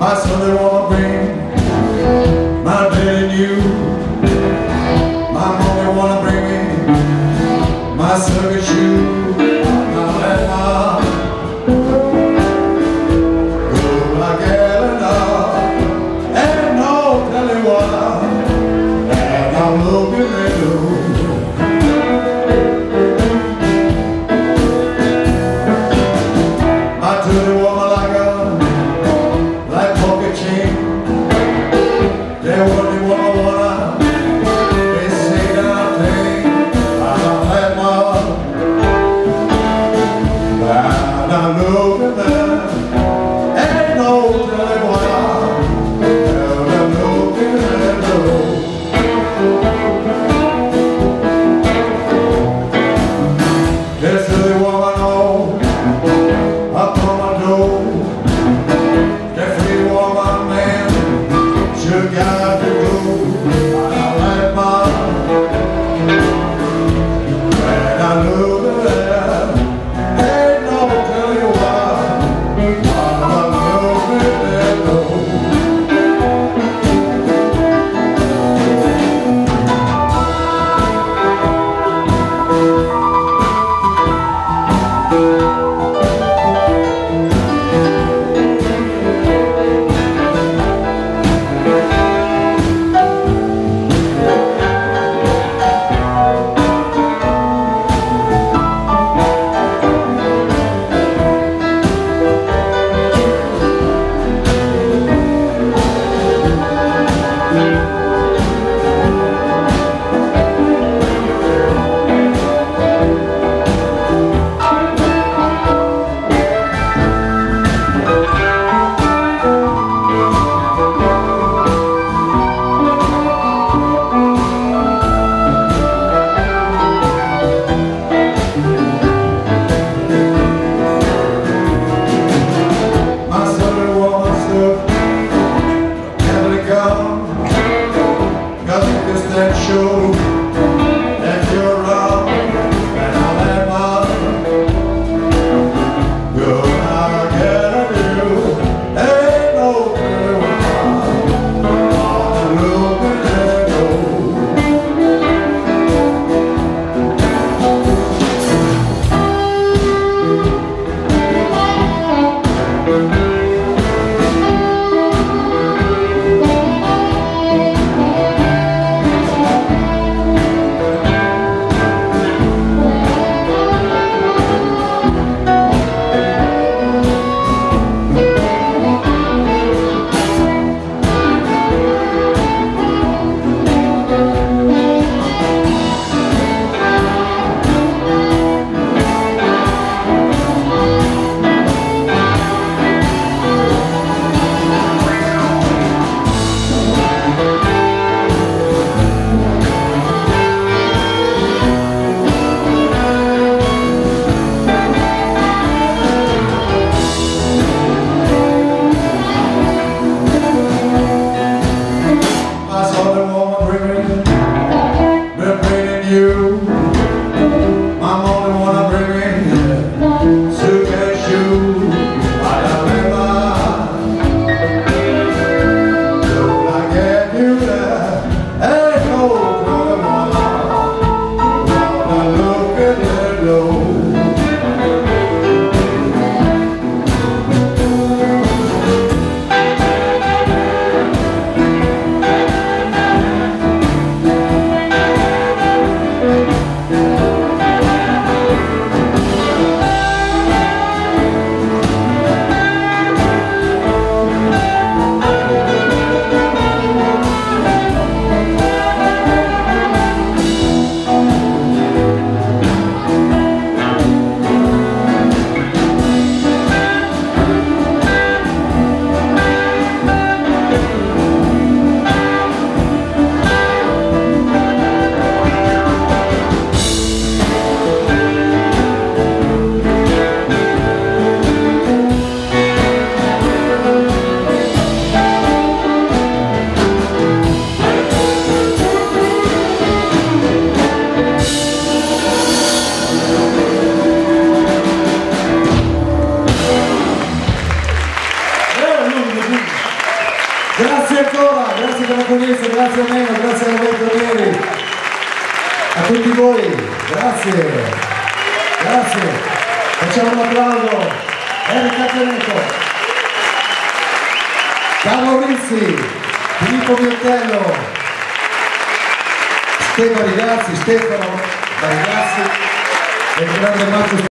My Sunday wanna bring my daddy new. My mommy wanna bring me my circus shoe. Now let mom go like Eleanor, and no telling what, and I'm looking at you. My dirty woman like a pocket chain. grazie a me, grazie a Roberto Neri, a tutti voi, grazie, facciamo un applauso, Erika Teneco, Carlo Rizzi, Filippo Piattello, Stefano Barigazzi e il grande Marco